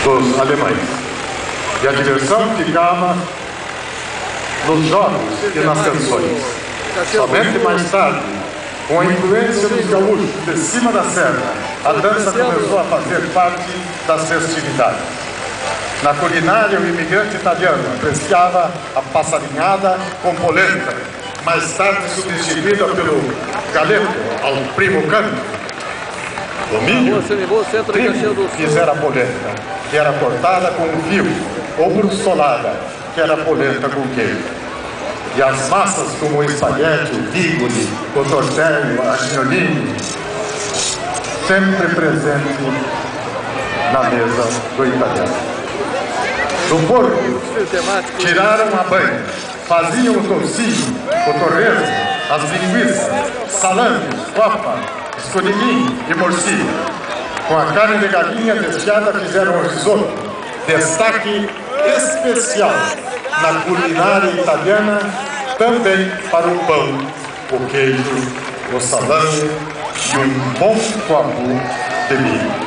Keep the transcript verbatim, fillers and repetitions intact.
dos alemães. E a diversão ficava nos jogos e nas canções. Somente mais tarde, com a influência dos gaúchos de cima da serra, a dança começou a fazer parte das festividades. Na culinária, o imigrante italiano apreciava a passarinhada com polenta, mais tarde substituída pelo galeto ao primo canto. O milho, primo, fizera a polenta, que era cortada com um fio, ou brustolada, que era a polenta com queijo. E as massas como o espaguete, o bigoli, o tortello, a agnolini, sempre presente na mesa do italiano. Do porco, tiraram a banha, faziam o toucinho, o torresmo, as linguiças, salame, copa, escondidinho e morcilha. Com a carne de galinha desfiada fizeram o risoto, destaque especial na culinária italiana, também para o pão, o queijo, o salame e um bom copo de milho.